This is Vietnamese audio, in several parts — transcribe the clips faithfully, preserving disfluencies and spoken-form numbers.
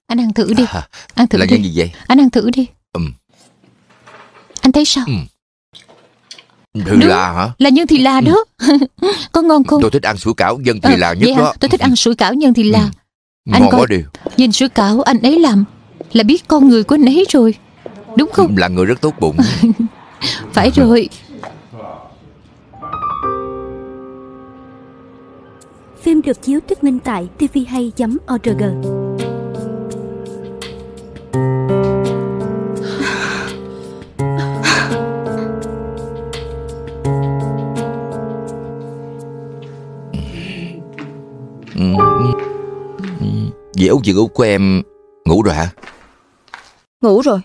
Anh ăn thử đi. À, Ăn thử là đi. nhân gì vậy? Anh ăn thử đi. Ừm. Anh thấy sao? Ừm. Thì Đúng, là hả? là nhân thì là đó. Có ngon không? Tôi thích ăn sủi cảo nhân thì Ờ, là nhất vậy hả? đó. Tôi thích ăn sủi cảo nhân thì là. Ừm. Anh Ngon coi, quá đi. nhìn sủi cảo anh ấy làm là biết con người của anh ấy rồi, đúng không? Là người rất tốt bụng. Phải rồi. Phim được chiếu thuyết minh tại tvhay chấm org. Dì út dì út của em ngủ rồi hả? Ngủ rồi.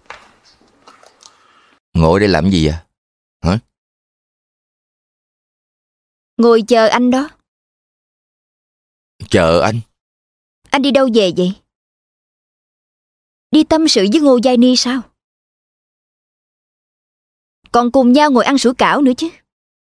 Ngồi đây làm gì à? Hả? Ngồi chờ anh đó. Chờ anh? Anh đi đâu về vậy? Đi tâm sự với Ngô Giai Ni sao? Còn cùng nhau ngồi ăn sủi cảo nữa chứ.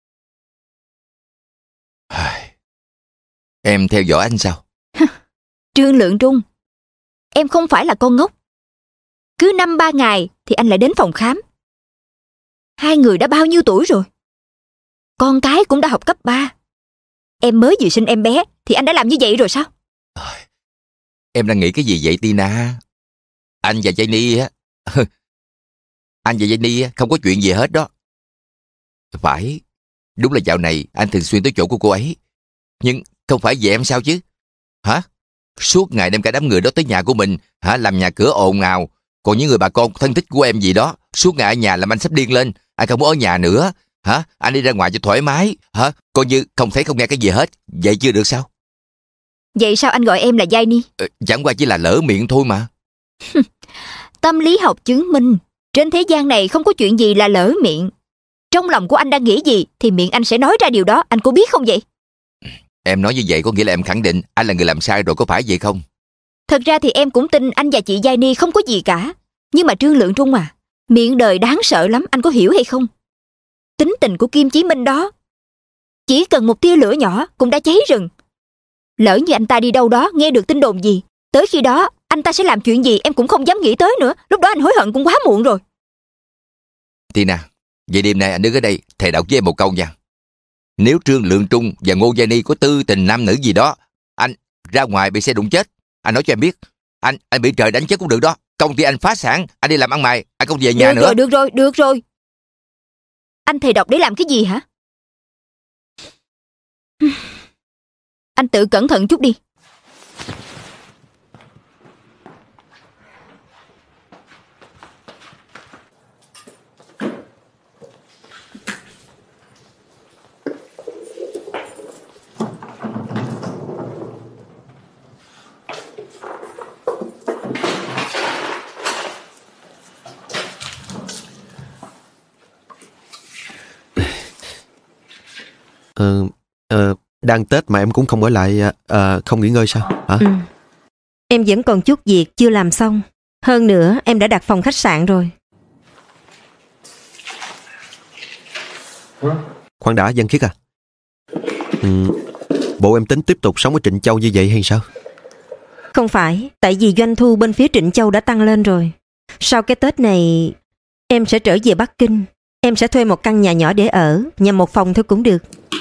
Em theo dõi anh sao? Trương Lượng Trung, em không phải là con ngốc. Cứ năm ba ngày thì anh lại đến phòng khám. Hai người đã bao nhiêu tuổi rồi? Con cái cũng đã học cấp ba. Em mới vừa sinh em bé thì anh đã làm như vậy rồi sao? Em đang nghĩ cái gì vậy Tina? Anh và Jenny á Anh và Jenny á không có chuyện gì hết đó. Phải, đúng là dạo này anh thường xuyên tới chỗ của cô ấy. Nhưng không phải vì em sao chứ? Hả? Suốt ngày đem cả đám người đó tới nhà của mình, hả? Làm nhà cửa ồn ào. Còn những người bà con thân thích của em gì đó suốt ngày ở nhà làm anh sắp điên lên. Anh không muốn ở nhà nữa. Hả? Anh đi ra ngoài cho thoải mái. Hả? Coi như không thấy không nghe cái gì hết. Vậy chưa được sao? Vậy sao anh gọi em là Giai Ni? Ờ, chẳng qua chỉ là lỡ miệng thôi mà. Tâm lý học chứng minh trên thế gian này không có chuyện gì là lỡ miệng. Trong lòng của anh đang nghĩ gì thì miệng anh sẽ nói ra điều đó. Anh có biết không vậy? Em nói như vậy có nghĩa là em khẳng định anh là người làm sai rồi, có phải vậy không? Thật ra thì em cũng tin anh và chị Giai Ni không có gì cả. Nhưng mà Trương Lượng Trung à, miệng đời đáng sợ lắm, anh có hiểu hay không? Tính tình của Kim Chí Minh đó, chỉ cần một tia lửa nhỏ cũng đã cháy rừng. Lỡ như anh ta đi đâu đó nghe được tin đồn gì, tới khi đó anh ta sẽ làm chuyện gì em cũng không dám nghĩ tới nữa. Lúc đó anh hối hận cũng quá muộn rồi. Tina, vậy đêm nay anh đứng ở đây thề độc với em một câu nha. Nếu Trương Lượng Trung và Ngô Giai Ni có tư tình nam nữ gì đó, anh ra ngoài bị xe đụng chết. Anh nói cho em biết, Anh anh bị trời đánh chết cũng được đó. Công ty anh phá sản, anh đi làm ăn mày, anh không về nhà được nữa. Rồi, được rồi, được rồi. Anh thề độc để làm cái gì hả? Anh tự cẩn thận chút đi. Ờ, ờ, đang Tết mà em cũng không ở lại, ờ, không nghỉ ngơi sao hả? Ừ. Em vẫn còn chút việc chưa làm xong. Hơn nữa em đã đặt phòng khách sạn rồi. Khoan đã, Văn Khiết à, ừ, bộ em tính tiếp tục sống ở Trịnh Châu như vậy hay sao? Không phải, tại vì doanh thu bên phía Trịnh Châu đã tăng lên rồi. Sau cái Tết này em sẽ trở về Bắc Kinh. Em sẽ thuê một căn nhà nhỏ để ở, nhà một phòng thôi cũng được.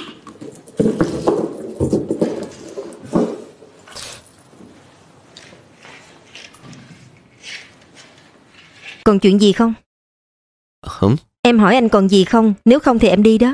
Còn chuyện gì không? Hửm? Em hỏi anh còn gì không? Nếu không thì em đi đó.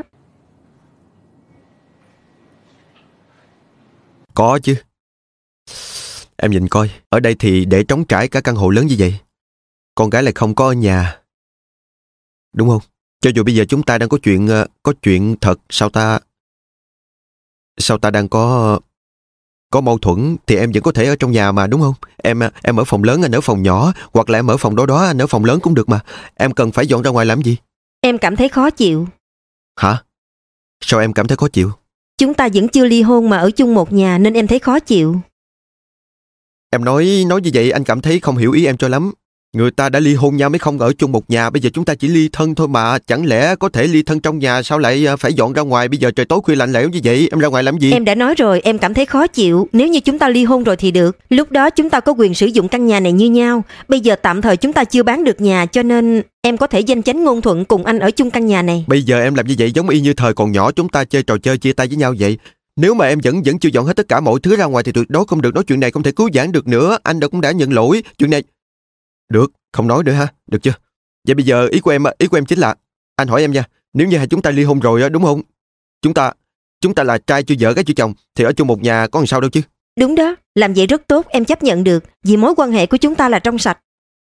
Có chứ. Em nhìn coi, ở đây thì để trống trải cả căn hộ lớn như vậy, con gái lại không có ở nhà, đúng không? Cho dù bây giờ chúng ta đang có chuyện Có chuyện thật, sao ta Sao ta đang có Có mâu thuẫn thì em vẫn có thể ở trong nhà mà, đúng không? Em em ở phòng lớn, anh ở phòng nhỏ, hoặc là em ở phòng đó đó, anh ở phòng lớn cũng được mà. Em cần phải dọn ra ngoài làm gì? Em cảm thấy khó chịu. Hả? Sao em cảm thấy khó chịu? Chúng ta vẫn chưa ly hôn mà ở chung một nhà nên em thấy khó chịu. Em nói nói như vậy anh cảm thấy không hiểu ý em cho lắm. Người ta đã ly hôn nhau mới không ở chung một nhà. Bây giờ chúng ta chỉ ly thân thôi mà. Chẳng lẽ có thể ly thân trong nhà, sao lại phải dọn ra ngoài? Bây giờ trời tối khuya lạnh lẽo như vậy, em ra ngoài làm gì? Em đã nói rồi, em cảm thấy khó chịu. Nếu như chúng ta ly hôn rồi thì được. Lúc đó chúng ta có quyền sử dụng căn nhà này như nhau. Bây giờ tạm thời chúng ta chưa bán được nhà, cho nên em có thể danh chánh ngôn thuận cùng anh ở chung căn nhà này. Bây giờ em làm như vậy giống y như thời còn nhỏ chúng ta chơi trò chơi chia tay với nhau vậy. Nếu mà em vẫn vẫn chưa dọn hết tất cả mọi thứ ra ngoài thì tuyệt đối không được nói chuyện này, không thể cứu vãn được nữa. Anh đã cũng đã nhận lỗi. Chuyện này được, không nói nữa ha, được chưa? Vậy bây giờ ý của em ý của em chính là, anh hỏi em nha, nếu như hai chúng ta ly hôn rồi á, đúng không? Chúng ta chúng ta là trai chưa vợ gái chưa chồng thì ở chung một nhà có làm sao đâu chứ? Đúng đó, làm vậy rất tốt, em chấp nhận được, vì mối quan hệ của chúng ta là trong sạch.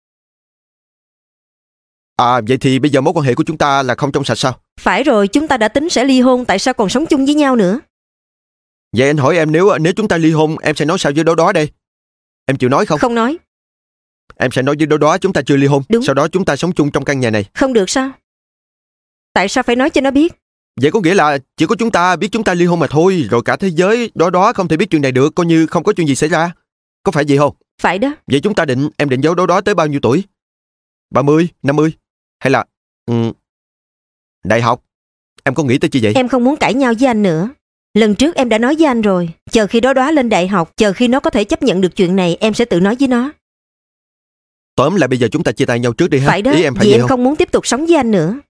À, vậy thì bây giờ mối quan hệ của chúng ta là không trong sạch sao? Phải rồi, chúng ta đã tính sẽ ly hôn, tại sao còn sống chung với nhau nữa? Vậy anh hỏi em, nếu nếu chúng ta ly hôn, em sẽ nói sao với đó đó đây? Em chịu nói không? Không nói. Em sẽ nói với đó đó chúng ta chưa ly hôn. Đúng. Sau đó chúng ta sống chung trong căn nhà này. Không được sao? Tại sao phải nói cho nó biết? Vậy có nghĩa là chỉ có chúng ta biết chúng ta ly hôn mà thôi. Rồi cả thế giới đó đó không thể biết chuyện này được. Coi như không có chuyện gì xảy ra. Có phải vậy không? Phải đó. Vậy chúng ta định, em định giấu đó đó tới bao nhiêu tuổi? ba mươi, năm mươi? Hay là um, đại học? Em có nghĩ tới chi vậy? Em không muốn cãi nhau với anh nữa. Lần trước em đã nói với anh rồi, chờ khi đó đó lên đại học, chờ khi nó có thể chấp nhận được chuyện này, em sẽ tự nói với nó. Tóm lại bây giờ chúng ta chia tay nhau trước đi ha. Phải đó, Ý em phải vì vậy em không? không muốn tiếp tục sống với anh nữa.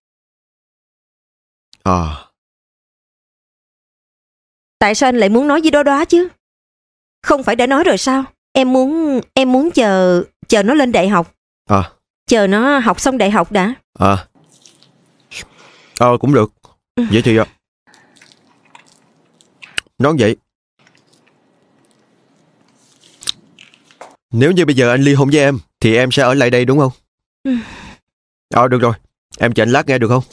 À. Tại sao anh lại muốn nói với đó đó chứ? Không phải đã nói rồi sao? Em muốn em muốn chờ chờ nó lên đại học. À. Chờ nó học xong đại học đã. À. Ờ cũng được. Vậy thì nói vậy, nếu như bây giờ anh ly hôn với em thì em sẽ ở lại đây đúng không? Ừ. Ờ được rồi, em chờ anh lát nghe được không?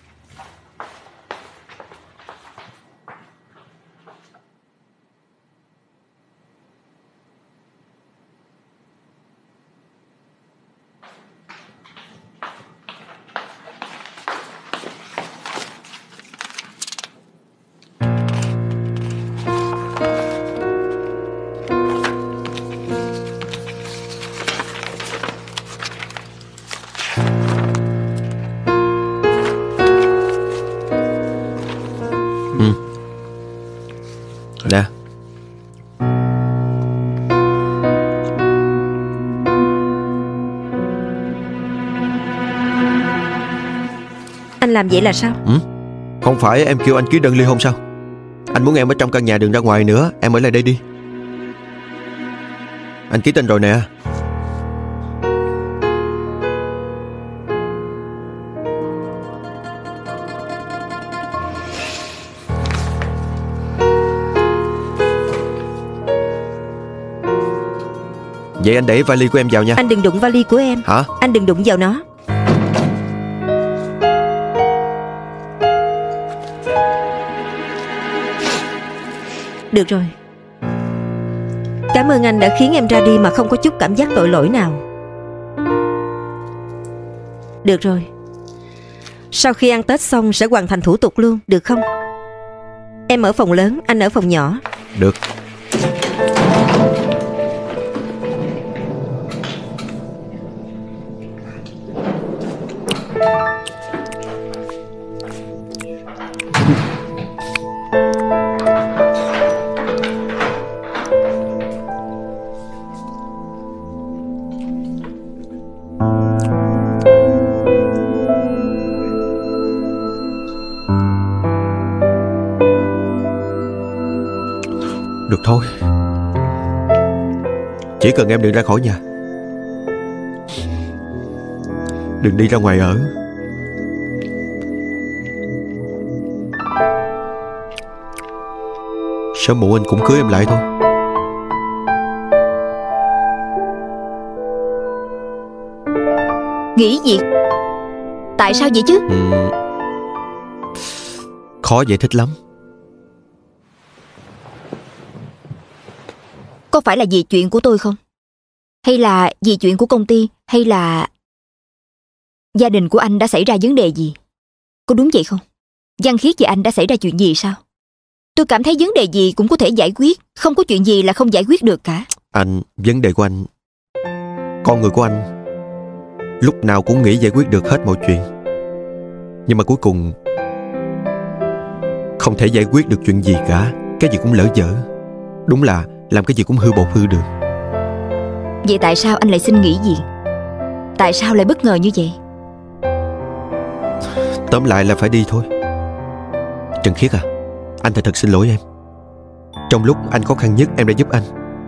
Nè. Anh làm vậy là sao? Ừ? Không phải em kêu anh ký đơn ly hôn sao? Anh muốn em ở trong căn nhà đừng ra ngoài nữa. Em ở lại đây đi. Anh ký tên rồi nè. Vậy anh để vali của em vào nha. Anh đừng đụng vali của em. Hả? Anh đừng đụng vào nó. Được rồi. Cảm ơn anh đã khiến em ra đi mà không có chút cảm giác tội lỗi nào. Được rồi. Sau khi ăn Tết xong sẽ hoàn thành thủ tục luôn, được không? Em ở phòng lớn, anh ở phòng nhỏ. Được. Được thôi. Chỉ cần em đừng ra khỏi nhà, đừng đi ra ngoài ở. Sớm muộn anh cũng cưới em lại thôi. Nghỉ việc? Tại sao vậy chứ? Ừ. Khó giải thích lắm. Có phải là vì chuyện của tôi không? Hay là vì chuyện của công ty? Hay là gia đình của anh đã xảy ra vấn đề gì? Có đúng vậy không? Văn Khiết và anh đã xảy ra chuyện gì sao? Tôi cảm thấy vấn đề gì cũng có thể giải quyết. Không có chuyện gì là không giải quyết được cả. Anh, vấn đề của anh, con người của anh lúc nào cũng nghĩ giải quyết được hết mọi chuyện. Nhưng mà cuối cùng không thể giải quyết được chuyện gì cả. Cái gì cũng lỡ dở. Đúng là làm cái gì cũng hư bột hư đường. Vậy tại sao anh lại xin nghỉ việc? Tại sao lại bất ngờ như vậy? Tóm lại là phải đi thôi. Trần Khiết à, anh thật thật xin lỗi em. Trong lúc anh khó khăn nhất em đã giúp anh.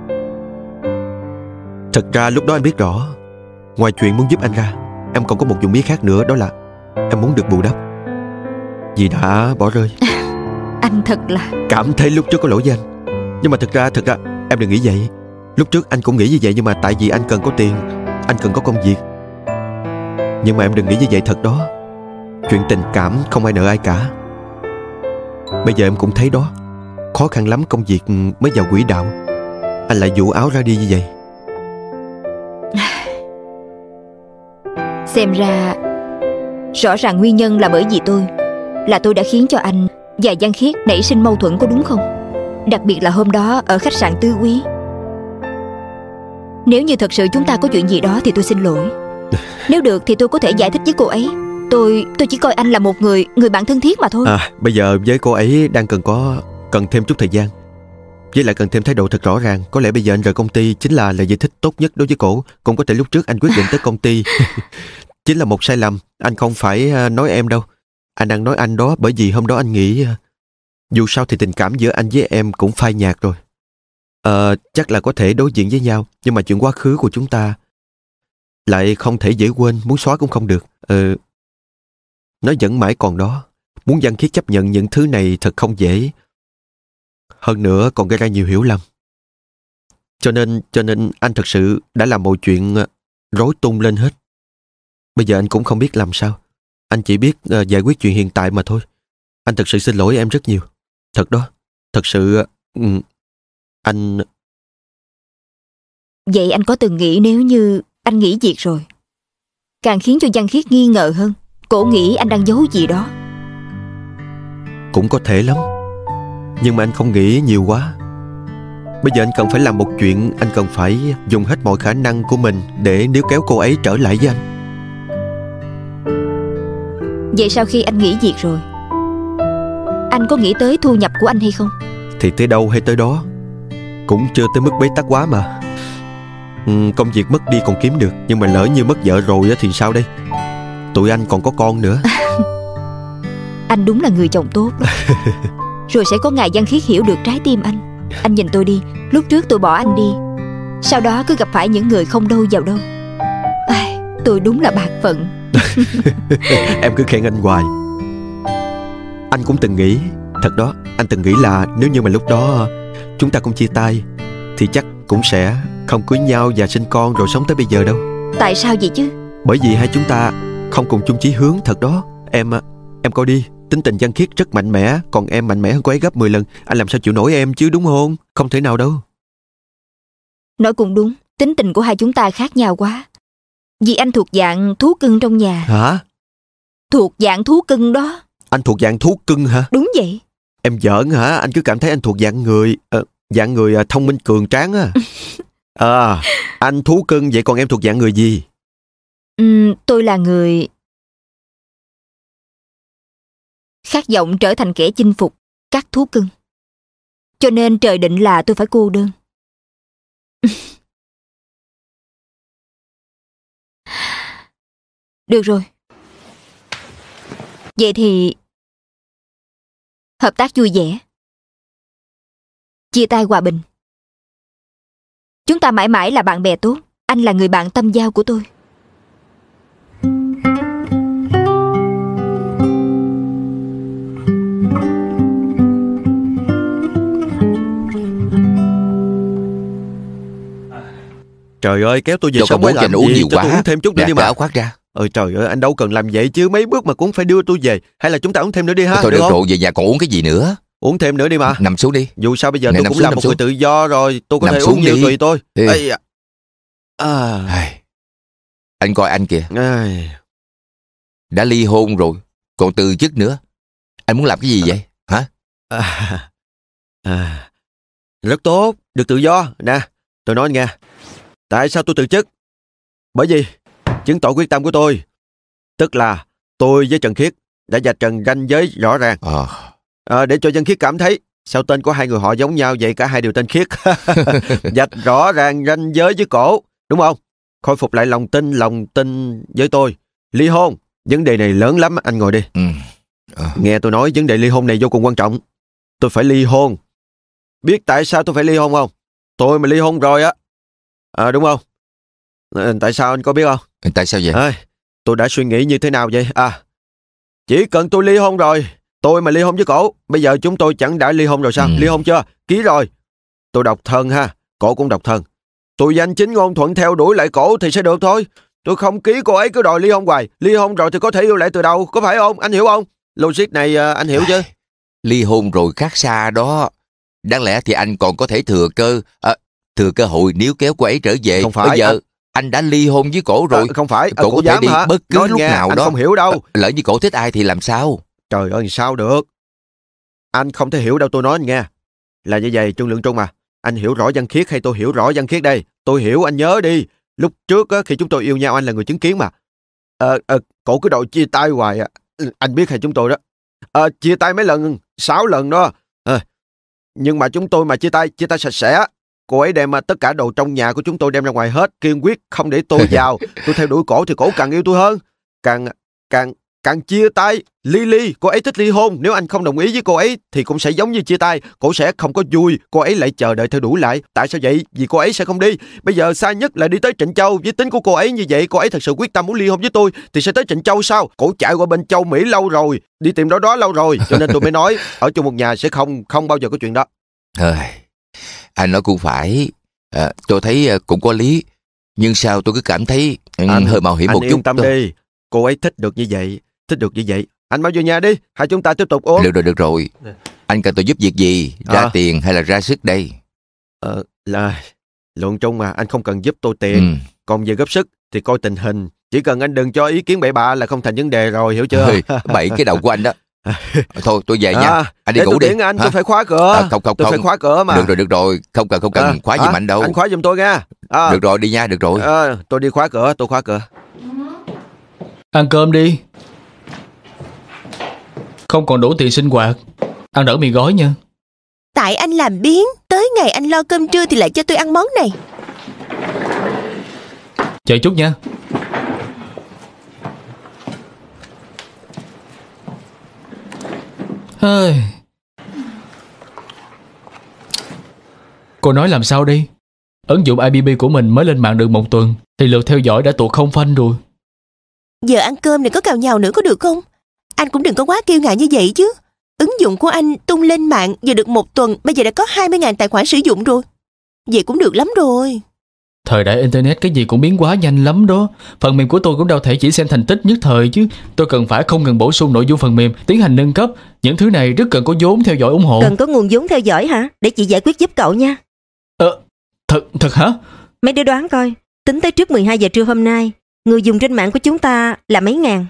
Thật ra lúc đó anh biết rõ, ngoài chuyện muốn giúp anh ra, em còn có một dụng ý khác nữa. Đó là em muốn được bù đắp vì đã bỏ rơi. Anh thật là... Cảm thấy lúc trước có lỗi với anh. Nhưng mà thật ra, thật ra em đừng nghĩ vậy. Lúc trước anh cũng nghĩ như vậy. Nhưng mà tại vì anh cần có tiền, anh cần có công việc. Nhưng mà em đừng nghĩ như vậy thật đó. Chuyện tình cảm không ai nợ ai cả. Bây giờ em cũng thấy đó, khó khăn lắm công việc mới vào quỹ đạo, anh lại vụ áo ra đi như vậy. Xem ra rõ ràng nguyên nhân là bởi vì tôi. Là tôi đã khiến cho anh và Văn Khiết nảy sinh mâu thuẫn, có đúng không? Đặc biệt là hôm đó ở khách sạn Tư Quý. Nếu như thật sự chúng ta có chuyện gì đó thì tôi xin lỗi. Nếu được thì tôi có thể giải thích với cô ấy. Tôi tôi chỉ coi anh là một người Người bạn thân thiết mà thôi. À, bây giờ với cô ấy đang cần có Cần thêm chút thời gian. Với lại cần thêm thái độ thật rõ ràng. Có lẽ bây giờ anh rời công ty chính là lời giải thích tốt nhất đối với cổ. Cũng có thể lúc trước anh quyết định tới công ty chính là một sai lầm. Anh không phải nói em đâu. Anh đang nói anh đó, bởi vì hôm đó anh nghĩ dù sao thì tình cảm giữa anh với em cũng phai nhạt rồi. Ờ, chắc là có thể đối diện với nhau, nhưng mà chuyện quá khứ của chúng ta lại không thể dễ quên, muốn xóa cũng không được. Ờ, nó vẫn mãi còn đó. Muốn Văn Khiết chấp nhận những thứ này thật không dễ. Hơn nữa còn gây ra nhiều hiểu lầm. Cho nên, cho nên anh thật sự đã làm mọi chuyện rối tung lên hết. Bây giờ anh cũng không biết làm sao. Anh chỉ biết uh, giải quyết chuyện hiện tại mà thôi. Anh thật sự xin lỗi em rất nhiều. Thật đó. Thật sự uh, anh... Vậy anh có từng nghĩ nếu như anh nghỉ việc rồi, càng khiến cho Văn Khiết nghi ngờ hơn. Cổ nghĩ anh đang giấu gì đó. Cũng có thể lắm. Nhưng mà anh không nghĩ nhiều quá. Bây giờ anh cần phải làm một chuyện. Anh cần phải dùng hết mọi khả năng của mình để níu kéo cô ấy trở lại với anh. Vậy sau khi anh nghỉ việc rồi, anh có nghĩ tới thu nhập của anh hay không? Thì tới đâu hay tới đó. Cũng chưa tới mức bế tắc quá mà. ừ, Công việc mất đi còn kiếm được. Nhưng mà lỡ như mất vợ rồi thì sao đây? Tụi anh còn có con nữa. Anh đúng là người chồng tốt đó. Rồi sẽ có ngày Văn Khiết hiểu được trái tim anh. Anh nhìn tôi đi. Lúc trước tôi bỏ anh đi, sau đó cứ gặp phải những người không đâu vào đâu. Ai, tôi đúng là bạc phận. Em cứ khen anh hoài. Anh cũng từng nghĩ. Thật đó, anh từng nghĩ là nếu như mà lúc đó chúng ta cũng chia tay thì chắc cũng sẽ không cưới nhau và sinh con rồi sống tới bây giờ đâu. Tại sao vậy chứ? Bởi vì hai chúng ta không cùng chung chí hướng. Thật đó. Em Em coi đi, tính tình Văn Khiết rất mạnh mẽ. Còn em mạnh mẽ hơn cô ấy gấp mười lần. Anh làm sao chịu nổi em chứ, đúng không? Không thể nào đâu. Nói cũng đúng. Tính tình của hai chúng ta khác nhau quá. Vì anh thuộc dạng thú cưng trong nhà. Hả? Thuộc dạng thú cưng đó. Anh thuộc dạng thú cưng hả? Đúng vậy. Em giỡn hả? Anh cứ cảm thấy anh thuộc dạng người uh, Dạng người uh, thông minh cường tráng á. À, anh thú cưng. Vậy còn em thuộc dạng người gì? uhm, Tôi là người khát vọng trở thành kẻ chinh phục các thú cưng. Cho nên trời định là tôi phải cô đơn. Được rồi. Vậy thì hợp tác vui vẻ, chia tay hòa bình. Chúng ta mãi mãi là bạn bè tốt. Anh là người bạn tâm giao của tôi. Trời ơi, kéo tôi về Cho sống con mới bố làm cho anh uống gì? nhiều Cho quá. tôi uống thêm chút nữa Gạt đi cái mà. áo khoác ra. Ơi trời ơi, anh đâu cần làm vậy chứ. Mấy bước mà cũng phải đưa tôi về. Hay là chúng ta uống thêm nữa đi ha? Thôi được được không? rồi, về nhà còn uống cái gì nữa? Uống thêm nữa đi mà. Nằm xuống đi. Dù sao bây giờ Này, tôi nằm cũng xuống, là nằm một xuống. người tự do rồi. Tôi có Nằm thể xuống uống nhiều đi. tùy tôi. Ê. Ây da. À. Ai. Anh coi anh kìa. Ai. Đã ly hôn rồi, còn từ chức nữa. Anh muốn làm cái gì vậy? Hả? À. À. Rất tốt, được tự do. Nè, tôi nói nghe. Tại sao tôi từ chức? Bởi vì chứng tỏ quyết tâm của tôi. Tức là tôi với Trần Khiết đã vạch trần ranh giới rõ ràng. Ờ. À, để cho Trần Khiết cảm thấy sao tên của hai người họ giống nhau vậy, cả hai đều tên Khiết. Vạch rõ ràng ranh giới với cổ, đúng không? Khôi phục lại lòng tin, lòng tin với tôi. Ly hôn, vấn đề này lớn lắm, anh ngồi đi. Ừ. Ờ. Nghe tôi nói, vấn đề ly hôn này vô cùng quan trọng. Tôi phải ly hôn. Biết tại sao tôi phải ly hôn không? Tôi mà ly hôn rồi á, à, đúng không? À, tại sao anh có biết không? Tại sao vậy? À, tôi đã suy nghĩ như thế nào vậy? À, chỉ cần tôi ly hôn rồi, tôi mà ly hôn với cổ, bây giờ chúng tôi chẳng đã ly hôn rồi sao? Ừ. Ly hôn chưa? Ký rồi. Tôi độc thân ha, cổ cũng độc thân. Tôi danh chính ngôn thuận theo đuổi lại cổ thì sẽ được thôi. Tôi không ký cô ấy cứ đòi ly hôn hoài. Ly hôn rồi thì có thể yêu lại từ đầu, có phải không? Anh hiểu không? Logic này anh hiểu chứ? Ly hôn rồi khác xa đó. Đáng lẽ thì anh còn có thể thừa cơ à, thừa cơ hội níu kéo cô ấy trở về. Không phải. Bây giờ anh... anh đã ly hôn với cổ rồi. À, không phải. Cổ có thể đi hả? Bất cứ nói lúc nghe, nào anh đó. Không hiểu đâu. À, lỡ như cổ thích ai thì làm sao? Trời ơi, sao được? Anh không thể hiểu đâu, tôi nói anh nghe. Là như vậy, Trương Lượng Trung à. Anh hiểu rõ Văn Khiết hay tôi hiểu rõ Văn Khiết đây? Tôi hiểu, anh nhớ đi. Lúc trước á, khi chúng tôi yêu nhau anh là người chứng kiến mà. Ờ, à, à, cổ cứ đòi chia tay hoài à. Anh biết hay chúng tôi đó. À, chia tay mấy lần, sáu lần đó. À, nhưng mà chúng tôi mà chia tay, chia tay sạch sẽ. Cô ấy đem tất cả đồ trong nhà của chúng tôi đem ra ngoài hết, kiên quyết không để tôi vào. Tôi theo đuổi cổ thì cổ càng yêu tôi hơn. Càng, càng, càng chia tay. Ly ly, cô ấy thích ly hôn. Nếu anh không đồng ý với cô ấy thì cũng sẽ giống như chia tay. Cổ sẽ không có vui. Cô ấy lại chờ đợi theo đuổi lại. Tại sao vậy? Vì cô ấy sẽ không đi. Bây giờ xa nhất là đi tới Trịnh Châu. Với tính của cô ấy như vậy, cô ấy thật sự quyết tâm muốn ly hôn với tôi thì sẽ tới Trịnh Châu sao? Cổ chạy qua bên Châu Mỹ lâu rồi, đi tìm đó đó lâu rồi. Cho nên tôi mới nói ở chung một nhà sẽ không không bao giờ có chuyện đó. Ờ, anh nói cũng phải. À, tôi thấy cũng có lý. Nhưng sao tôi cứ cảm thấy anh, hơi mạo hiểm một chút. Anh yên tâm đi. Cô ấy thích được như vậy. Thích được như vậy. Anh mau vô nhà đi. Hai chúng ta tiếp tục uống. Được rồi, được rồi. Anh cần tôi giúp việc gì? Ra à. tiền hay là ra sức đây? Ờ, là Lượng Trung mà, anh không cần giúp tôi tiền. Ừ. Còn về góp sức thì coi tình hình. Chỉ cần anh đừng cho ý kiến bậy bạ là không thành vấn đề rồi, hiểu chưa? Bậy cái đầu của anh đó. Thôi tôi về nha. À, anh đi ngủ đi. Anh, tôi phải khóa cửa. À, không không tôi không. phải khóa cửa mà. Được rồi, được rồi. Không cần không cần à, khóa giùm à, anh đâu. Anh khóa giùm tôi nha. À. Được rồi, đi nha, được rồi. À, tôi đi khóa cửa, tôi khóa cửa. Ăn cơm đi. Không còn đủ tiền sinh hoạt. Ăn đỡ mì gói nha. Tại anh làm biếng, tới ngày anh lo cơm trưa thì lại cho tôi ăn món này. Chờ chút nha. Hơi. Cô nói làm sao đi? Ứng dụng i bê bê của mình mới lên mạng được một tuần thì lượt theo dõi đã tụt không phanh rồi. Giờ ăn cơm này có cào nhào nữa có được không? Anh cũng đừng có quá kiêu ngạo như vậy chứ. Ứng dụng của anh tung lên mạng giờ được một tuần, bây giờ đã có hai mươi nghìn tài khoản sử dụng rồi. Vậy cũng được lắm rồi. Thời đại Internet cái gì cũng biến hóa nhanh lắm đó. Phần mềm của tôi cũng đâu thể chỉ xem thành tích nhất thời chứ. Tôi cần phải không ngừng bổ sung nội dung phần mềm, tiến hành nâng cấp. Những thứ này rất cần có vốn theo dõi ủng hộ. Cần có nguồn vốn theo dõi hả? Để chị giải quyết giúp cậu nha. Ờ, thật, thật hả? Mấy đứa đoán coi, tính tới trước mười hai giờ trưa hôm nay, người dùng trên mạng của chúng ta là mấy ngàn?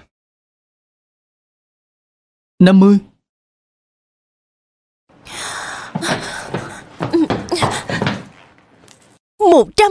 năm mươi. Một trăm.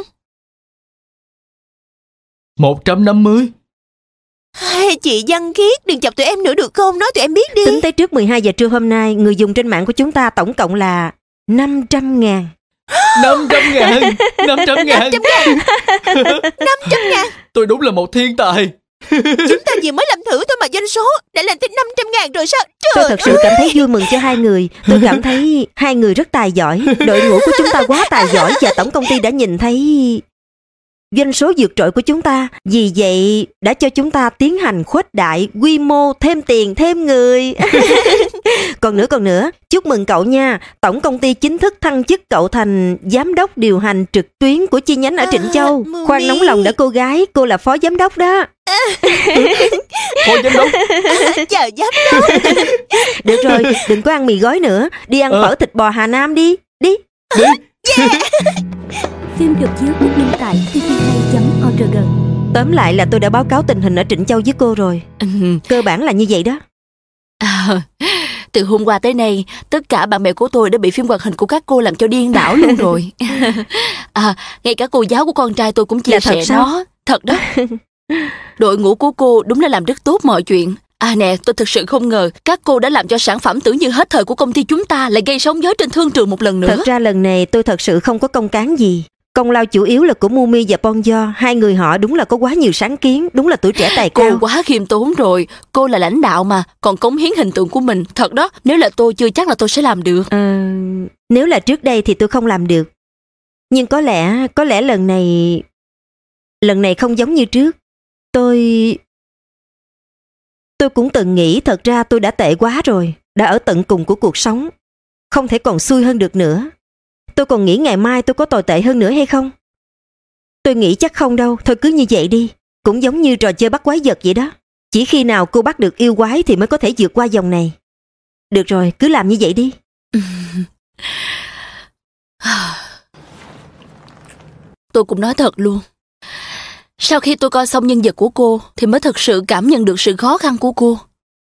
Một trăm năm mươi. Hey, chị Văn Khiết, đừng chọc tụi em nữa được không? Nói tụi em biết đi. Tính tới trước mười hai giờ trưa hôm nay, người dùng trên mạng của chúng ta tổng cộng là năm trăm ngàn. Năm trăm ngàn. Năm trăm ngàn. Năm trăm ngàn. Năm trăm ngàn. Tôi đúng là một thiên tài. Chúng ta vừa mới làm thử thôi mà doanh số đã lên tới năm trăm ngàn rồi sao? Trời Tôi thật sự cảm thấy vui mừng cho hai người. Tôi cảm thấy hai người rất tài giỏi. Đội ngũ của chúng ta quá tài giỏi và tổng công ty đã nhìn thấy doanh số vượt trội của chúng ta. Vì vậy đã cho chúng ta tiến hành khuếch đại, quy mô, thêm tiền, thêm người. Còn nữa, còn nữa, chúc mừng cậu nha. Tổng công ty chính thức thăng chức cậu thành giám đốc điều hành trực tuyến của chi nhánh ở Trịnh Châu. À, khoan nóng lòng đã cô gái, cô là phó giám đốc đó. Phó giám đốc. À, chào giám đốc. Được rồi, đừng có ăn mì gói nữa. Đi ăn à. phở thịt bò Hà Nam đi. Đi. Đi. Yeah. Phim được chiếu phát minh tại tê vê hai chấm org. Tóm lại là tôi đã báo cáo tình hình ở Trịnh Châu với cô rồi. Ừ. Cơ bản là như vậy đó. À, từ hôm qua tới nay, tất cả bạn bè của tôi đã bị phim hoạt hình của các cô làm cho điên đảo luôn rồi. À, ngay cả cô giáo của con trai tôi cũng chia sẻ nó. Thật đó. Đội ngũ của cô đúng là làm rất tốt mọi chuyện. À nè, tôi thực sự không ngờ các cô đã làm cho sản phẩm tưởng như hết thời của công ty chúng ta lại gây sóng gió trên thương trường một lần nữa. Thật ra lần này tôi thật sự không có công cán gì. Công lao chủ yếu là của Mumi và Bonjo. Hai người họ đúng là có quá nhiều sáng kiến, đúng là tuổi trẻ tài cao. Cô quá khiêm tốn rồi. Cô là lãnh đạo mà, còn cống hiến hình tượng của mình. Thật đó, nếu là tôi chưa chắc là tôi sẽ làm được. À, nếu là trước đây thì tôi không làm được. Nhưng có lẽ, có lẽ lần này... Lần này không giống như trước. Tôi... Tôi cũng từng nghĩ thật ra tôi đã tệ quá rồi. Đã ở tận cùng của cuộc sống. Không thể còn xui hơn được nữa. Tôi còn nghĩ ngày mai tôi có tồi tệ hơn nữa hay không? Tôi nghĩ chắc không đâu. Thôi cứ như vậy đi. Cũng giống như trò chơi bắt quái vật vậy đó. Chỉ khi nào cô bắt được yêu quái thì mới có thể vượt qua vòng này. Được rồi, cứ làm như vậy đi. Tôi cũng nói thật luôn. Sau khi tôi coi xong nhân vật của cô thì mới thật sự cảm nhận được sự khó khăn của cô.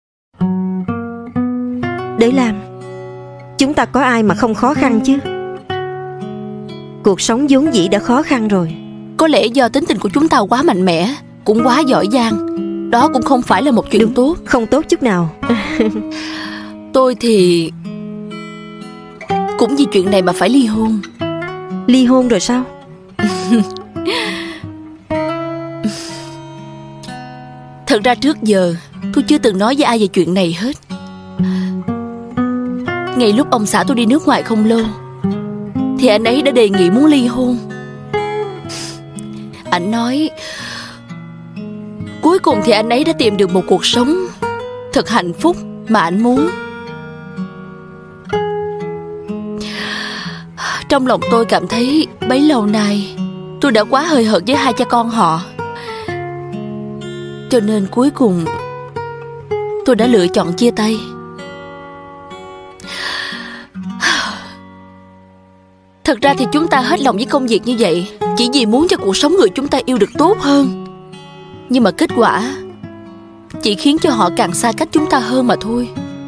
Để làm. Chúng ta có ai mà không khó khăn chứ? Cuộc sống vốn dĩ đã khó khăn rồi. Có lẽ do tính tình của chúng ta quá mạnh mẽ, cũng quá giỏi giang. Đó cũng không phải là một chuyện Đúng, tốt. không tốt chút nào. Tôi thì cũng vì chuyện này mà phải ly hôn. Ly hôn rồi sao? Thật ra trước giờ tôi chưa từng nói với ai về chuyện này hết. Ngay lúc ông xã tôi đi nước ngoài không lâu thì anh ấy đã đề nghị muốn ly hôn. Anh nói cuối cùng thì anh ấy đã tìm được một cuộc sống thật hạnh phúc mà anh muốn. Trong lòng tôi cảm thấy bấy lâu nay tôi đã quá hời hợt với hai cha con họ. Cho nên cuối cùng tôi đã lựa chọn chia tay. Thật ra thì chúng ta hết lòng với công việc như vậy chỉ vì muốn cho cuộc sống người chúng ta yêu được tốt hơn. Nhưng mà kết quả chỉ khiến cho họ càng xa cách chúng ta hơn mà thôi.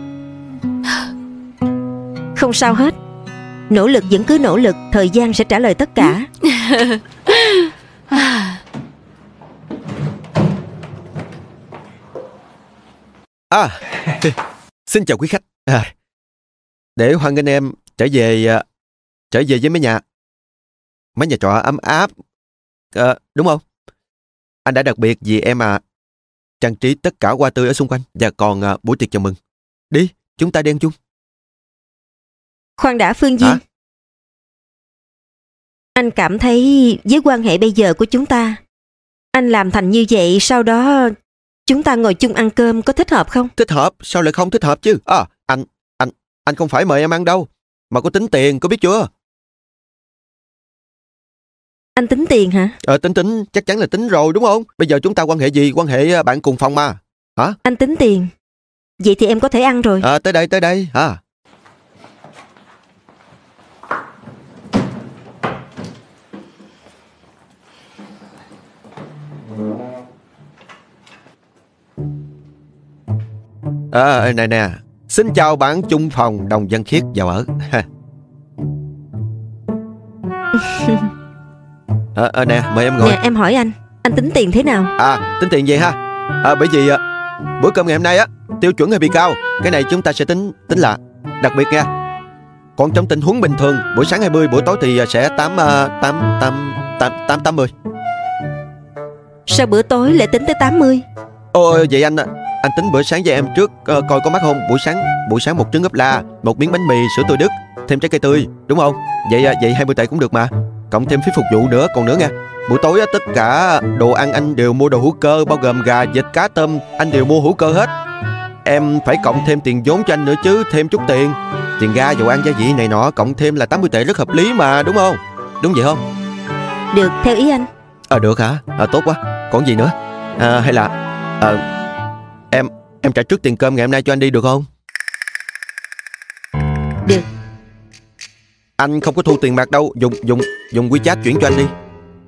Không sao hết. Nỗ lực vẫn cứ nỗ lực. Thời gian sẽ trả lời tất cả. À, xin chào quý khách. À, để hoan nghênh em trở về trở về với mái nhà mái nhà trọ ấm áp, à, đúng không? Anh đã đặc biệt vì em à trang trí tất cả hoa tươi ở xung quanh và còn à, buổi tiệc chào mừng. Đi, chúng ta đi ăn chung. Khoan đã Phương Duyên. Hả? Anh cảm thấy với quan hệ bây giờ của chúng ta, anh làm thành như vậy, sau đó chúng ta ngồi chung ăn cơm có thích hợp không? Thích hợp? Sao lại không thích hợp chứ? À, anh, anh, anh không phải mời em ăn đâu, mà có tính tiền, có biết chưa? Anh tính tiền hả? Ờ, tính tính, chắc chắn là tính rồi đúng không? Bây giờ chúng ta quan hệ gì? Quan hệ bạn cùng phòng mà. Hả? Anh tính tiền. Vậy thì em có thể ăn rồi. À, tới đây, tới đây. À. À, này nè, xin chào bạn chung phòng Đồng Văn Khiết vào ở. à, à, nè, mời em ngồi. Nè, em hỏi anh, anh tính tiền thế nào? À, tính tiền gì ha? À, bởi vì à, bữa cơm ngày hôm nay á tiêu chuẩn hơi bị cao, cái này chúng ta sẽ tính tính là đặc biệt nha. Còn trong tình huống bình thường, buổi sáng hai mươi, buổi tối thì sẽ tám tám tám tám tám mươi. Sao bữa tối lại tính tới tám mươi? Ồ, vậy anh anh tính bữa sáng với em trước uh, coi có mắc không? Buổi sáng buổi sáng một trứng ốp la, một miếng bánh mì sữa tươi Đức, thêm trái cây tươi, đúng không? Vậy vậy hai mươi tệ cũng được mà. Cộng thêm phí phục vụ nữa, còn nữa nha. Buổi tối á, tất cả đồ ăn anh đều mua đồ hữu cơ, bao gồm gà, vịt, cá, tôm, anh đều mua hữu cơ hết. Em phải cộng thêm tiền vốn cho anh nữa chứ, thêm chút tiền. Tiền ga, dầu ăn, gia vị này nọ, cộng thêm là tám mươi tệ rất hợp lý mà, đúng không? Đúng vậy không? Được, theo ý anh. À được hả? À, tốt quá. Còn gì nữa? À, hay là à, Em em trả trước tiền cơm ngày hôm nay cho anh đi được không? Được. Anh không có thu tiền mặt đâu, dùng dùng dùng WeChat chuyển cho anh đi.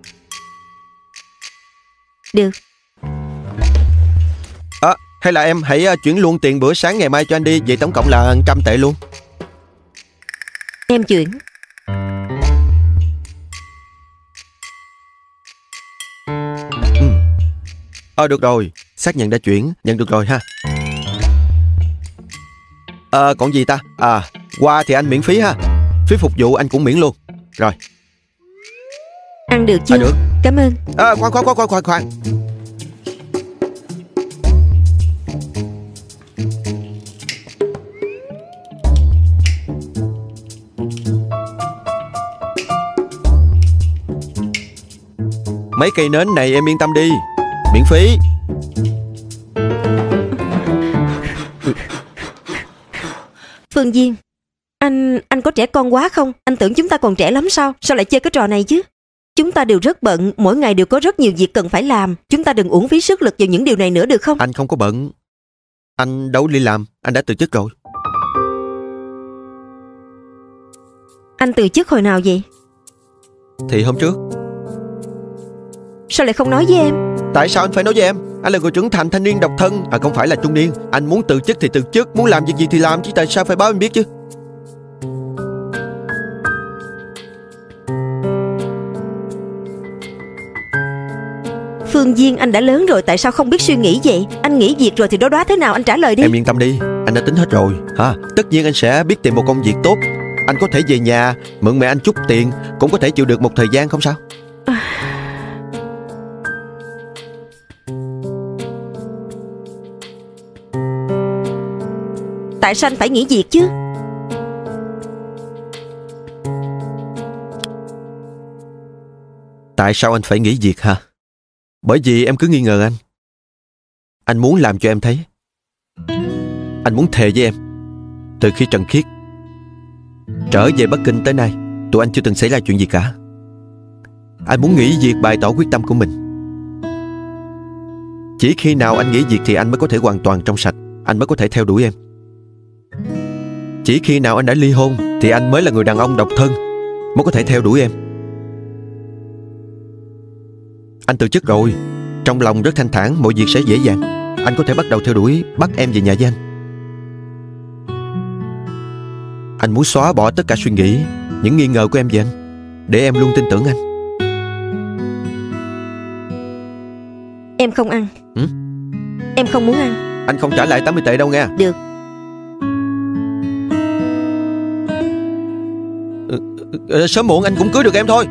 Được. À, hay là em hãy chuyển luôn tiền bữa sáng ngày mai cho anh đi, vậy tổng cộng là một trăm tệ luôn. Em chuyển. Ừ. Ờ được rồi, xác nhận đã chuyển, nhận được rồi ha. Ờ còn gì ta? À, qua thì anh miễn phí ha. Phí phục vụ anh cũng miễn luôn. Rồi. Ăn được chưa? À, được. Cảm ơn. À, khoan khoan khoan khoan khoan. Mấy cây nến này em yên tâm đi, miễn phí. Phương Duyên, Anh, anh có trẻ con quá không? Anh tưởng chúng ta còn trẻ lắm sao? Sao lại chơi cái trò này chứ? Chúng ta đều rất bận, mỗi ngày đều có rất nhiều việc cần phải làm. Chúng ta đừng uổng phí sức lực vào những điều này nữa được không? Anh không có bận. Anh đâu đi làm, anh đã từ chức rồi. Anh từ chức hồi nào vậy? Thì hôm trước. Sao lại không nói với em? Tại sao anh phải nói với em? Anh là người trưởng thành thanh niên độc thân, à không phải là trung niên. Anh muốn từ chức thì từ chức, muốn làm việc gì thì làm, chứ tại sao phải báo em biết chứ? Phương Duyên, anh đã lớn rồi, tại sao không biết suy nghĩ vậy? Anh nghỉ việc rồi thì đó đó thế nào, anh trả lời đi. Em yên tâm đi, anh đã tính hết rồi ha. Tất nhiên anh sẽ biết tìm một công việc tốt. Anh có thể về nhà mượn mẹ anh chút tiền, cũng có thể chịu được một thời gian không sao. Tại sao anh phải nghỉ việc chứ? Tại sao anh phải nghỉ việc hả? Bởi vì em cứ nghi ngờ anh. Anh muốn làm cho em thấy. Anh muốn thề với em, từ khi Trần Khiết trở về Bắc Kinh tới nay, tụi anh chưa từng xảy ra chuyện gì cả. Anh muốn nghỉ việc bày tỏ quyết tâm của mình. Chỉ khi nào anh nghỉ việc thì anh mới có thể hoàn toàn trong sạch, anh mới có thể theo đuổi em. Chỉ khi nào anh đã ly hôn thì anh mới là người đàn ông độc thân, mới có thể theo đuổi em. Anh từ chức rồi, trong lòng rất thanh thản, mọi việc sẽ dễ dàng. Anh có thể bắt đầu theo đuổi, bắt em về nhà với anh. Anh muốn xóa bỏ tất cả suy nghĩ, những nghi ngờ của em về anh, để em luôn tin tưởng anh. Em không ăn. Ừ? Em không muốn ăn. Anh không trả lại tám mươi tệ đâu nghe. Được. ừ, Sớm muộn anh cũng cưới được em thôi.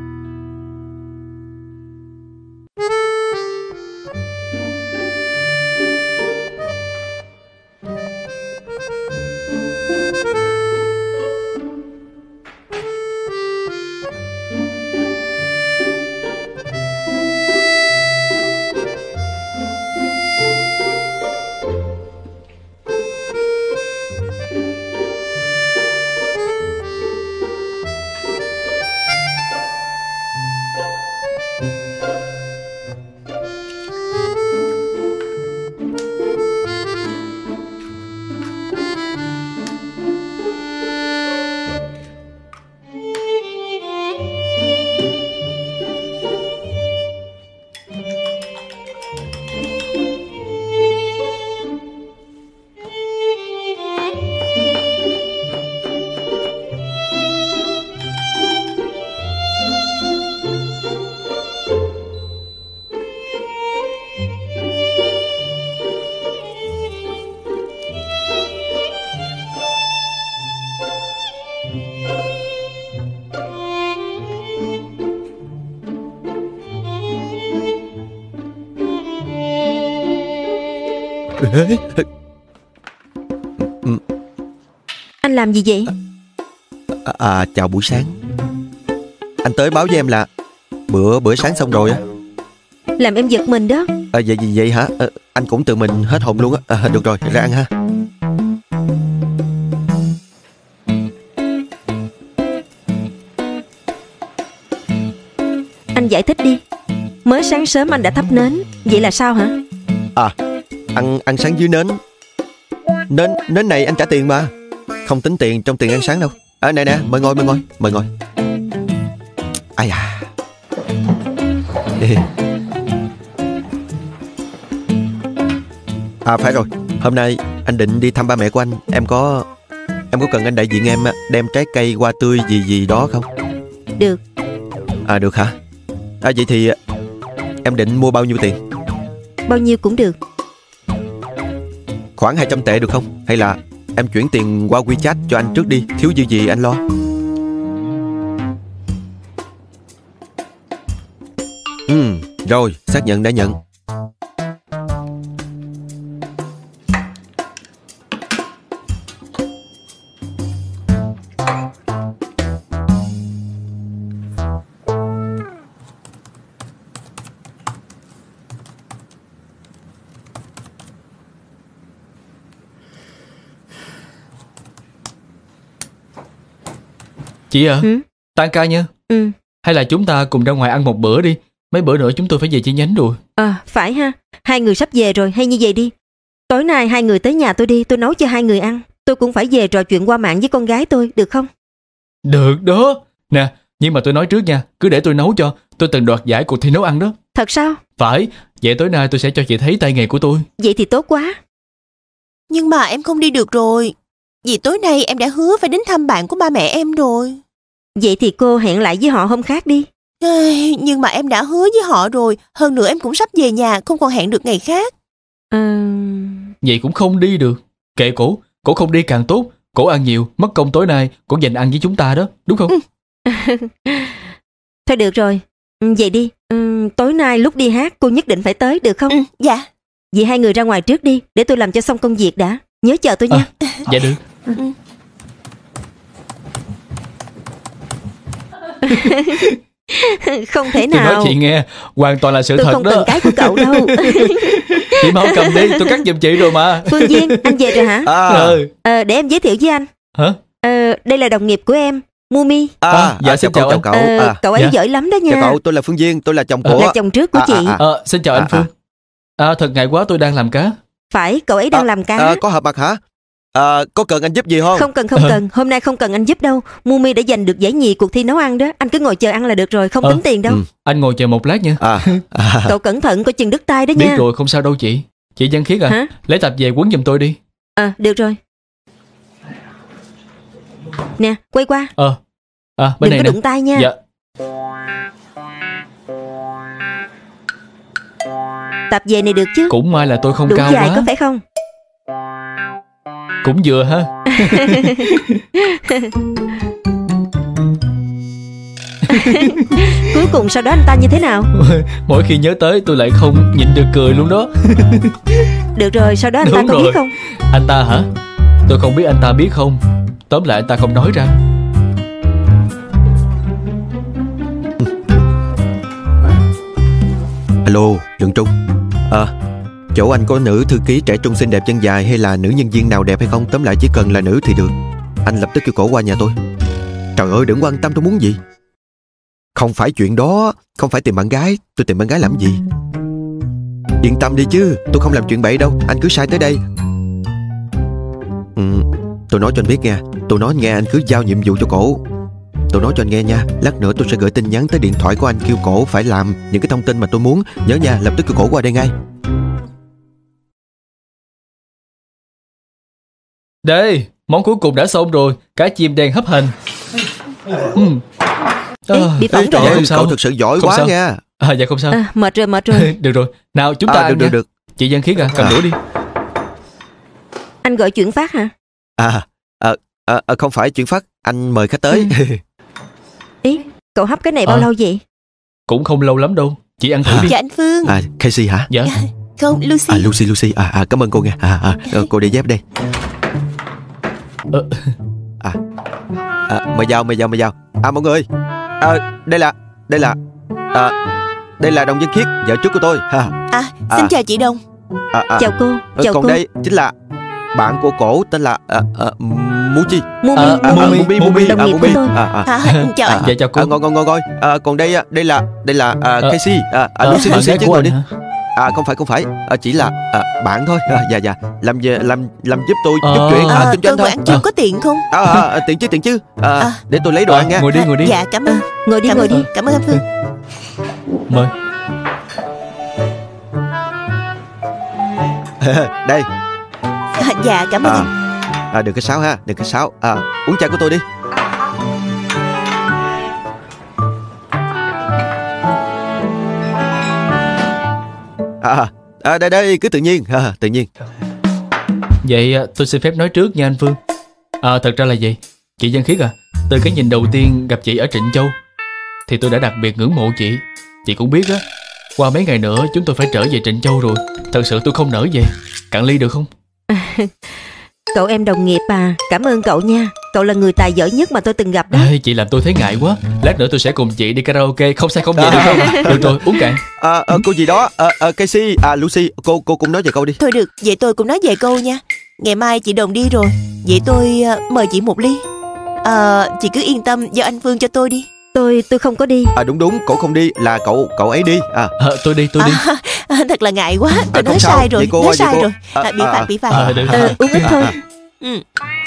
Anh làm gì vậy? À, à chào buổi sáng. Anh tới báo với em là bữa bữa sáng xong rồi á. Làm em giật mình đó. À, vậy, vậy vậy hả? À, anh cũng tự mình hết hồn luôn á. À, được rồi, ra ăn ha. Anh giải thích đi. Mới sáng sớm anh đã thắp nến, vậy là sao hả? À, ăn ăn sáng dưới nến. Nến nến này anh trả tiền mà, không tính tiền trong tiền ăn sáng đâu. À, nè nè, mời ngồi mời ngồi mời ngồi. Ai à. Ê. À phải rồi, hôm nay anh định đi thăm ba mẹ của anh. Em có Em có cần anh đại diện em đem trái cây, hoa tươi gì gì đó không? Được. À được hả? À vậy thì em định mua bao nhiêu tiền? bao nhiêu cũng được. Khoảng hai trăm tệ được không? Hay là em chuyển tiền qua WeChat cho anh trước đi, thiếu dư gì anh lo. Ừ, rồi, xác nhận đã nhận. Chị à, ừ? tan ca nha. Ừ. Hay là chúng ta cùng ra ngoài ăn một bữa đi. Mấy bữa nữa chúng tôi phải về chi nhánh rồi. À, phải ha. Hai người sắp về rồi, hay như vậy đi. Tối nay hai người tới nhà tôi đi, tôi nấu cho hai người ăn. Tôi cũng phải về trò chuyện qua mạng với con gái tôi, được không? Được đó. Nè, nhưng mà tôi nói trước nha, cứ để tôi nấu cho. Tôi từng đoạt giải cuộc thi nấu ăn đó. Thật sao? Phải, vậy tối nay tôi sẽ cho chị thấy tay nghề của tôi. Vậy thì tốt quá. Nhưng mà em không đi được rồi. Vì tối nay em đã hứa phải đến thăm bạn của ba mẹ em rồi. Vậy thì cô hẹn lại với họ hôm khác đi. Nhưng mà em đã hứa với họ rồi. Hơn nữa em cũng sắp về nhà, không còn hẹn được ngày khác. À... Vậy cũng không đi được. Kệ cổ, cổ không đi càng tốt. Cổ ăn nhiều, mất công tối nay cổ dành ăn với chúng ta đó, đúng không? Ừ. Thôi được rồi, vậy đi. Ừ, tối nay lúc đi hát cô nhất định phải tới, được không? Ừ, dạ. Vậy hai người ra ngoài trước đi, để tôi làm cho xong công việc đã. Nhớ chờ tôi nha. À, dạ được. Ừ. Không thể nào. Tôi nói chị nghe, hoàn toàn là sự tôi thật đó. Tôi không cần cái của cậu đâu. Chị mau cầm đi, tôi cắt giùm chị rồi mà. Phương Duyên, anh về rồi hả? À, ừ. à, để em giới thiệu với anh. Hả? À, đây là đồng nghiệp của em, Mumi. À, à, dạ à, xin chào, chào cậu, anh. chào cậu. À, À, cậu ấy dạ. giỏi lắm đó nha. Chào cậu, tôi là Phương Duyên, tôi là chồng của. Là chồng trước của à, chị. À, à, à, xin chào anh à, Phương. À, thật ngại quá tôi đang làm cá. Phải, cậu ấy đang à, làm cá. À, có họp mặt hả? À, có cần anh giúp gì không? Không cần, không cần. Hôm nay không cần anh giúp đâu. Mumi đã giành được giải nhì cuộc thi nấu ăn đó. Anh cứ ngồi chờ ăn là được rồi, không Ờ, tính tiền đâu. ừ. Anh ngồi chờ một lát nha. À, à. Cậu cẩn thận, có chừng đứt tay đó Biết nha. rồi, không sao đâu chị. Chị Văn Khiết à, Hả? lấy tập về quấn giùm tôi đi. À, được rồi. Nè, quay qua. Ờ, à, bên Đừng này có nè. đụng tay nha. Dạ. Tập về này được chứ? Cũng may là tôi không đủ cao dài quá. có phải không? Cũng vừa ha. Cuối cùng sau đó anh ta như thế nào? Mỗi khi nhớ tới tôi lại không nhịn được cười luôn đó. Được rồi, sau đó anh Đúng ta có rồi. biết không? Anh ta hả? Tôi không biết anh ta biết không. Tóm lại anh ta không nói ra. Alo, Đường Trung. À, chỗ anh có nữ thư ký trẻ trung xinh đẹp chân dài hay là nữ nhân viên nào đẹp hay không? Tóm lại chỉ cần là nữ thì được. Anh lập tức kêu cổ qua nhà tôi. Trời ơi, đừng quan tâm tôi muốn gì. Không phải chuyện đó. Không phải tìm bạn gái. Tôi tìm bạn gái làm gì? Yên tâm đi chứ, tôi không làm chuyện bậy đâu. Anh cứ sai tới đây. ừ, Tôi nói cho anh biết nha. Tôi nói nghe, anh cứ giao nhiệm vụ cho cổ. Tôi nói cho anh nghe nha. Lát nữa tôi sẽ gửi tin nhắn tới điện thoại của anh, kêu cổ phải làm những cái thông tin mà tôi muốn. Nhớ nha, lập tức kêu cổ qua đây ngay. Đây, món cuối cùng đã xong rồi. Cá chim đen hấp hành. ừ. Ê, bị phỏng ê, rồi. dạ, Ê, không sao. cậu thực sự giỏi Không quá sao. nha. À, dạ không sao. À, mệt rồi, mệt rồi. Được rồi, nào chúng ta À, ăn được, nha. được, được. Chị Văn Khiết à, cầm À. đũa đi. Anh gọi chuyển phát hả? À, à, à, à không phải chuyện phát. Anh mời khách tới. Ý, cậu hấp cái này bao À. lâu vậy? Cũng không lâu lắm đâu. Chị ăn thử À. đi. Dạ anh Phương. À, Casey hả? Dạ. Không, Lucy. À, Lucy, Lucy. À, à cảm ơn cô nha. À, à, à cô để dép đây. Ờ. À, à, mời vào, mời vào, mời vào. À mọi người. À, đây là, đây là, à, đây là Đồng Văn Khiết, vợ trước của tôi. Ha. À, xin À. chào chị Đồng. À, à, Chào cô, ờ, chào còn cô. đây chính là bạn của cổ tên là à, à, Muchi. Mumi, À, À, à, Mumi, Mumi, Mumi, đồng à, nghiệp của Mumi. tôi. À, à. À, chào anh. Dạ chào cô. À, ngồi ngồi ngồi ngồi. À, còn đây à, đây là đây là à, Ờ. Casey. À, à, Ờ, Lucy, bạn Lucy gái chứ của ngồi anh đi. hả? À không phải không phải, à, chỉ là à, bạn thôi. À, dạ dạ, làm về làm làm giúp tôi Ờ. chút chuyện à, À, kinh doanh cơ thôi. quan chưa À. có tiện không? À, à, à, tiện chứ tiện chứ. À, À. để tôi lấy đồ À, ăn nha. ngồi đi, ngồi đi. Dạ, cảm ơn. Ngồi đi, Cảm ngồi ơn, đi. cảm ơn anh Phương. Mời. Đây. À, dạ, cảm ơn À, anh. à, đừng cái sáo ha, đừng cái sáo. À, uống chai của tôi đi. À, À, đây đây, cứ tự nhiên, à, tự nhiên. Vậy à, tôi xin phép nói trước nha anh Phương. À, thật ra là vậy. Chị Văn Khiết à, từ cái nhìn đầu tiên gặp chị ở Trịnh Châu thì tôi đã đặc biệt ngưỡng mộ chị. Chị cũng biết á, qua mấy ngày nữa chúng tôi phải trở về Trịnh Châu rồi. Thật sự tôi không nỡ về. Cạn ly được không? Cậu em đồng nghiệp à, cảm ơn cậu nha. Cậu là người tài giỏi nhất mà tôi từng gặp đó. À, chị làm tôi thấy ngại quá. Lát nữa tôi sẽ cùng chị đi karaoke. Không sai không vậy được không? Được rồi, uống cạn. À, à, cô gì đó, à, à, Casey, à, Lucy, cô cô cũng nói vài câu đi. Thôi được, vậy tôi cũng nói vài câu nha. Ngày mai chị Đồng đi rồi, vậy tôi uh, mời chị một ly. À, chị cứ yên tâm, do anh Phương cho tôi đi. Tôi tôi không có đi. À đúng đúng, cậu không đi là cậu cậu ấy đi. À, à tôi đi, tôi đi. À, à, thật là ngại quá, tôi à, nói sao? sai rồi, Vậy cô, nói vậy sai cô. rồi. À, À, bị à, phạt, bị phạt. À, được. Ờ, uống ít thôi. Ừ.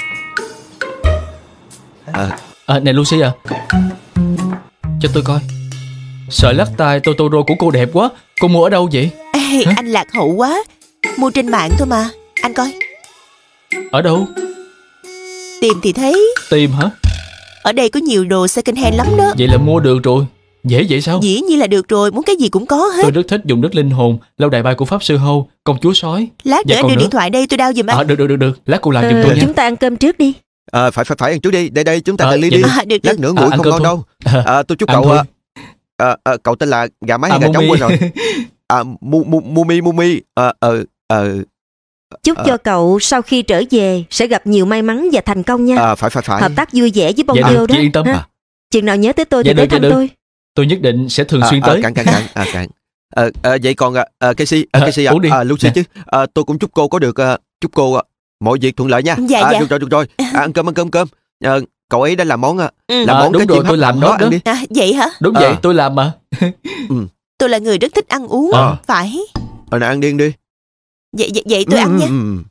à, À, này Lucy à, cho tôi coi. Sợi lắc tai Totoro của cô đẹp quá. Cô mua ở đâu vậy? Ê, anh lạc hậu quá. Mua trên mạng thôi mà. Anh coi. Ở đâu? Tìm thì thấy. Tìm hả? Ở đây có nhiều đồ second hand lắm đó. Vậy là mua được rồi. Dễ vậy sao? Dĩ nhiên là được rồi, muốn cái gì cũng có hết. Tôi rất thích dùng đất linh hồn, lâu đài bay của Pháp Sư Hâu, công chúa sói. Lát nữa Dạ, anh còn đưa nữa. điện thoại đây, tôi đao giùm anh. À, được được được được, lát cô làm Ờ, giùm tôi nha. chúng ta ăn cơm trước đi. à, phải phải phải ăn trước đi. Đây đây, chúng ta À, tự ly dạ đi. được. À, được, Lát được. nữa À, nguội ăn không cơm ngon thôi. đâu. À, tôi chúc Ăn cậu. thôi. À, à, cậu tên là gà mái hay À, gà trống Mumi. quên rồi. À, mu mu Mumi Mumi. Ờ ờ ờ. Chúc Ờ. cho cậu sau khi trở về sẽ gặp nhiều may mắn và thành công nha. À, phải phải phải. Hợp tác vui vẻ với Dạ Bonjo được, đó. chị yên tâm. Ha? À. Chừng nào nhớ tới tôi thì Dạ tới được, dạ thăm được. tôi. Tôi nhất định sẽ thường À, xuyên à, tới. cạn cạn cạn. À, cạn. À, à, vậy còn à, à, Casey, à, À, Casey à, uống đi. à, Lucy Nè. chứ. À, tôi cũng chúc cô có được à, chúc cô à, mọi việc thuận lợi nha. Dạ, à, dạ. Được rồi được rồi. À, ăn cơm ăn cơm cơm. À, cậu ấy đã làm món à, Ừ. làm À, món đúng cá rồi, chim tôi hấp làm đó, đó ăn đó. đi. À, vậy hả? Đúng À. vậy, tôi làm mà. Tôi là người rất thích ăn uống. À. Phải. Ờ, nào ăn đi ăn đi. Vậy, vậy, vậy tôi Ừ, ăn nha. ừ, ừ.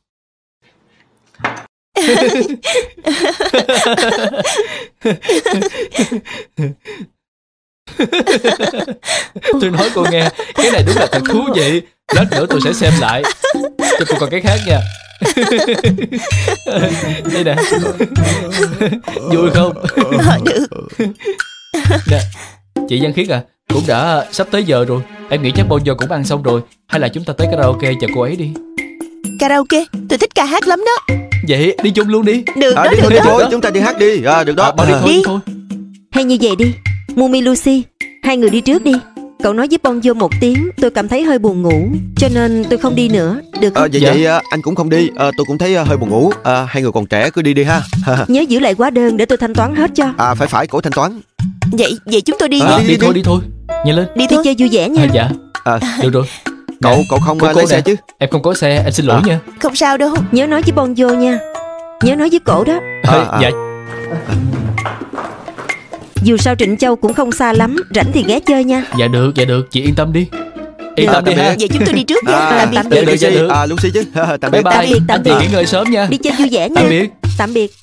Tôi nói cô nghe, cái này đúng là thật thú vị. Lát nữa tôi sẽ xem lại. Cho cô coi cái khác nha. Đây nè. Vui không? À, được. Nè, chị Văn Khiết à, cũng đã sắp tới giờ rồi. Em nghĩ chắc Bonjo cũng ăn xong rồi. Hay là chúng ta tới karaoke chờ cô ấy đi. Karaoke, tôi thích ca hát lắm đó. Vậy đi chung luôn đi. Được À, đó, đi được thôi đi đó. thôi, chúng ta đi hát đi. À, được đó. À, bao đi À. thôi, đi Đi. thôi. Hay như vậy đi. Mumi Lucy, hai người đi trước đi. Cậu nói với Bonjo một tiếng, tôi cảm thấy hơi buồn ngủ, cho nên tôi không đi nữa. Được À, không? vậy Dạ. vậy à, anh cũng không đi. À, tôi cũng thấy à, hơi buồn ngủ. À, hai người còn trẻ cứ đi đi ha. Nhớ giữ lại hóa đơn để tôi thanh toán hết cho. À, phải phải cổ thanh toán. Vậy, vậy chúng tôi đi À, nha. À, đi, đi, đi, thôi đi. đi thôi. Nhanh lên. Đi Đi thôi. chơi vui vẻ nha. À, dạ. À, Được rồi. cậu Nè, cậu không cô, à, cô lấy xe nè. chứ? Em không có xe, em xin lỗi À. nha. Không sao đâu. Nhớ nói với Bonjo nha. Nhớ nói với cổ đó. À, À, à. dạ. Dù sao Trịnh Châu cũng không xa lắm, rảnh thì ghé chơi nha. Dạ được, dạ được, chị yên tâm đi. Yên À, tâm đi tạm ha. biệt. Vậy chúng tôi đi trước nha. À, Tạm biệt. tạm Dạ biệt. được Dạ vậy. được. À, Lucy chứ. Tạm Bye biệt. bye. Tạm biệt, tạm Anh chị biệt. nghỉ ngơi sớm nha. Đi chơi vui vẻ nha. Tạm biệt. Tạm biệt.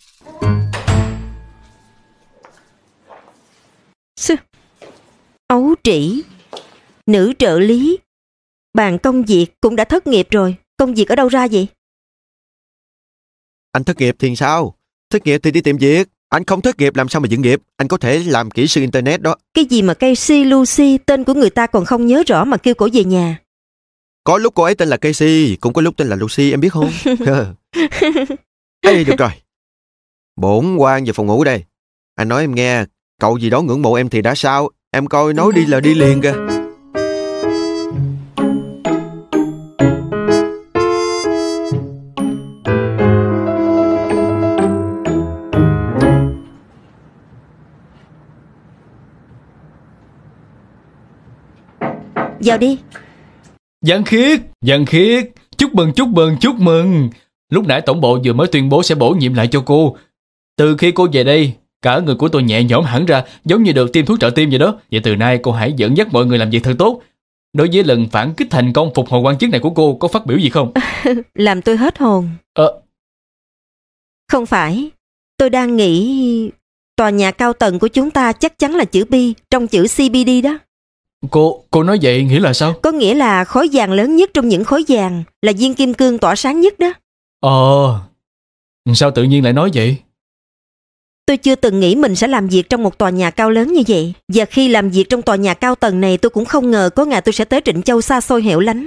Sư. Ấu trĩ. Nữ trợ lý. Bàn công việc cũng đã thất nghiệp rồi. Công việc ở đâu ra vậy? Anh thất nghiệp thì sao? Thất nghiệp thì đi tìm việc. Anh không thất nghiệp làm sao mà dựng nghiệp? Anh có thể làm kỹ sư internet đó. Cái gì mà Casey Lucy, tên của người ta còn không nhớ rõ mà kêu cổ về nhà. Có lúc cô ấy tên là Casey, cũng có lúc tên là Lucy, em biết không? Ê, được rồi. Bổn quan về phòng ngủ đây. Anh nói em nghe, cậu gì đó ngưỡng mộ em thì đã sao? Em coi nói đi là đi liền kìa. Vào đi. Văn Khiết, Văn Khiết, chúc mừng, chúc mừng, chúc mừng. Lúc nãy tổng bộ vừa mới tuyên bố sẽ bổ nhiệm lại cho cô. Từ khi cô về đây, cả người của tôi nhẹ nhõm hẳn ra, giống như được tiêm thuốc trợ tim vậy đó. Vậy từ nay cô hãy dẫn dắt mọi người làm việc thật tốt. Đối với lần phản kích thành công phục hồi quan chức này của cô, có phát biểu gì không? Làm tôi hết hồn. Ờ, Không phải. Tôi đang nghĩ tòa nhà cao tầng của chúng ta chắc chắn là chữ B trong chữ xê bê đê đó. cô, cô nói vậy nghĩa là sao? Có nghĩa là khối vàng lớn nhất trong những khối vàng, là viên kim cương tỏa sáng nhất đó. Ờ, sao tự nhiên lại nói vậy? Tôi chưa từng nghĩ mình sẽ làm việc trong một tòa nhà cao lớn như vậy. Và khi làm việc trong tòa nhà cao tầng này, tôi cũng không ngờ có ngày tôi sẽ tới Trịnh Châu xa xôi hẻo lánh.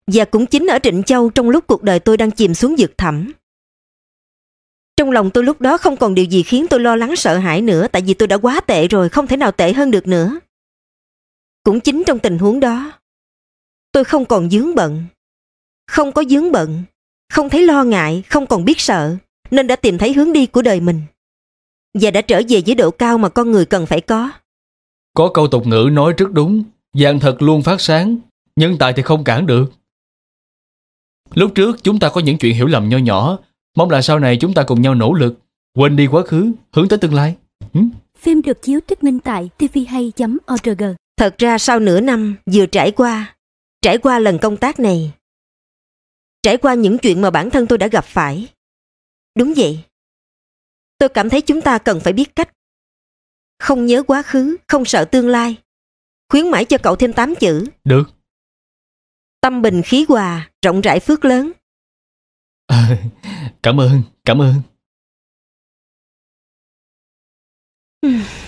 Và cũng chính ở Trịnh Châu trong lúc cuộc đời tôi đang chìm xuống vực thẳm. Trong lòng tôi lúc đó không còn điều gì khiến tôi lo lắng sợ hãi nữa, tại vì tôi đã quá tệ rồi, không thể nào tệ hơn được nữa. Cũng chính trong tình huống đó, tôi không còn vướng bận. Không có vướng bận, không thấy lo ngại, không còn biết sợ, nên đã tìm thấy hướng đi của đời mình. Và đã trở về với độ cao mà con người cần phải có. Có câu tục ngữ nói rất đúng, vàng thật luôn phát sáng, nhân tài thì không cản được. Lúc trước chúng ta có những chuyện hiểu lầm nho nhỏ, mong là sau này chúng ta cùng nhau nỗ lực, quên đi quá khứ, hướng tới tương lai. Ừ? Phim được chiếu trích minh tại tvhay chấm org. Thật ra sau nửa năm vừa trải qua, trải qua lần công tác này, trải qua những chuyện mà bản thân tôi đã gặp phải. Đúng vậy. Tôi cảm thấy chúng ta cần phải biết cách không nhớ quá khứ, không sợ tương lai. Khuyến mãi cho cậu thêm tám chữ. Được. Tâm bình khí hòa, rộng rãi phước lớn. À, cảm ơn, cảm ơn. Hmm.